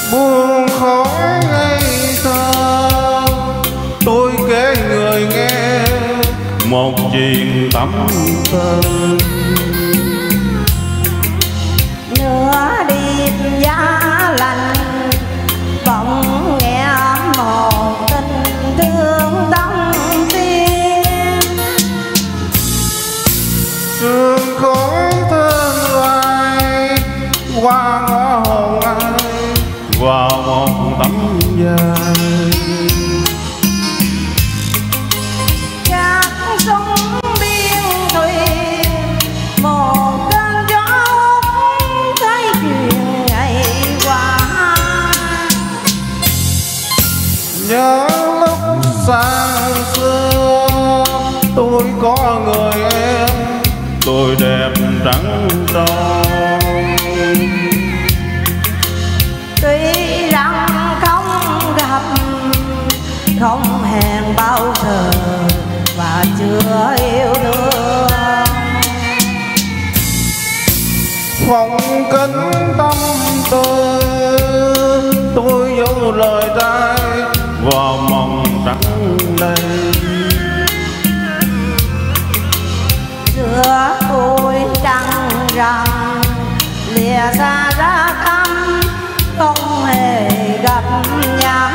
buông khói ngây thơ. Tôi kể người nghe một chuyện tâm tư. Nửa đêm giá lạnh bỗng nghe một tình thương tâm tiên. Sương khói thơm vai qua ngõ hồn ai vào một tấm dài. Chắc sông biên thuyền một cơn gió thấy chuyện ngày qua. Nhớ lúc xa xưa tôi có người em, tôi đẹp trắng tròn. Tuy rằng không gặp, không hẹn bao giờ và chưa yêu thương. Phong kính tâm tư tôi dấu lời trai vào mộng trắng đây. Giữa tôi trăng rằng lìa xa ra thăm không hề gặp nhau.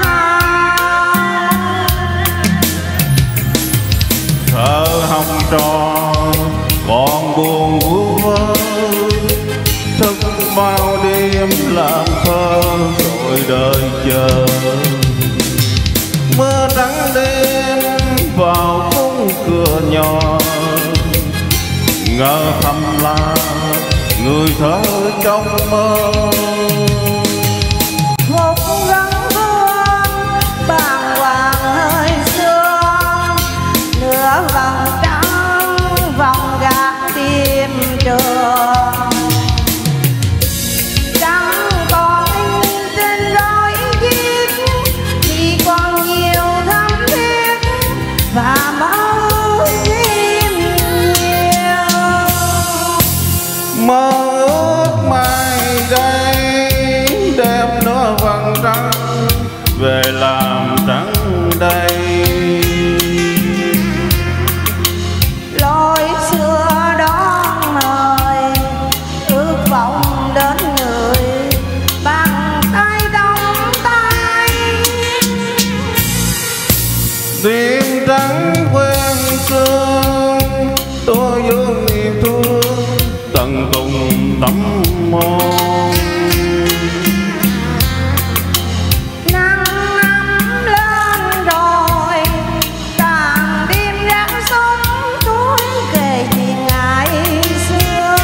Thở hồng tròn còn buồn vu vơ, thức bao đêm làm thơ rồi đợi chờ. Mưa trắng đêm vào khung cửa nhỏ, ngỡ thầm là người thơ trong mơ. Một giấc mơ bàng hoàng hơi sương, nửa vầng trắng vòng gạt đêm trường. Chẳng còn in trên rối viết, chỉ còn nhiều thắm thiết và mơ thêm nhiều. Mơ ước mai đây đem nửa vầng trắng về làm trắng đây. Lối xưa đón mời ước vọng đến người bằng tay đong tay. Đêm trắng quen sương tôi giữ niềm thương tận cùng tấm mong. Nắng nắm lên rồi tàn đêm ráng sống tôi kể chuyện ngày xưa.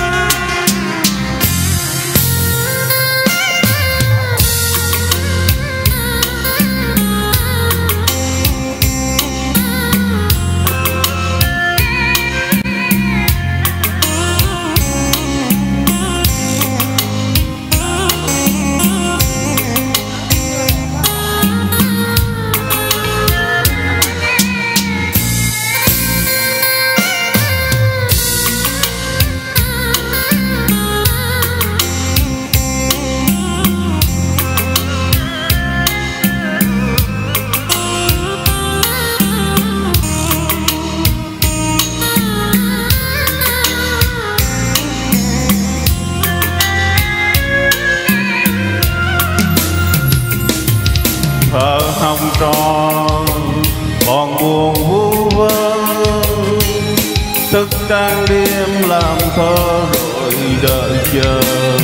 Thở hồng tròn còn buồn vu vơ, thức trăng đêm làm thơ rồi đợi chờ.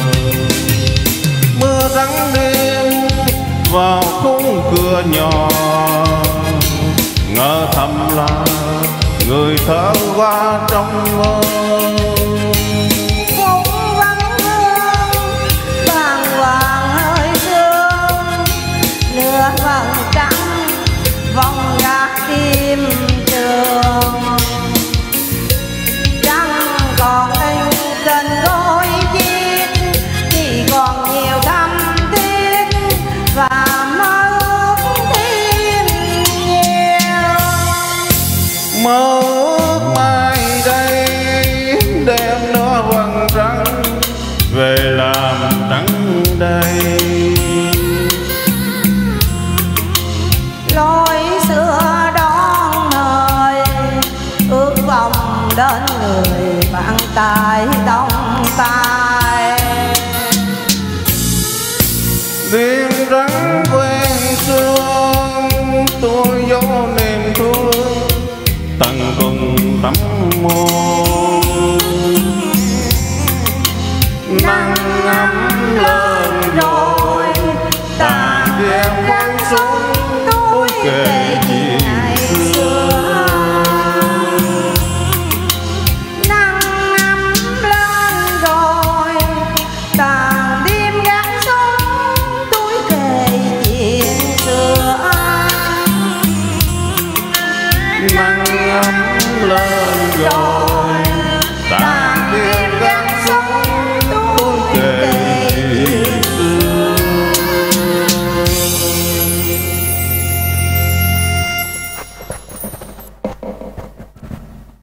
Mưa trắng đêm vào khung cửa nhỏ, ngỡ thầm là người thở qua trong mơ. Bàng hoàng hơi sương, nửa vầng trắng vòng gạt đêm trường. Trăng còn in trên gối viết, chỉ còn nhiều thắm thiết và mơ ước thêm nhiều. Mơ ước mai đây đem trắng quen sương, tôi vô niềm thương tận cùng tấm môi.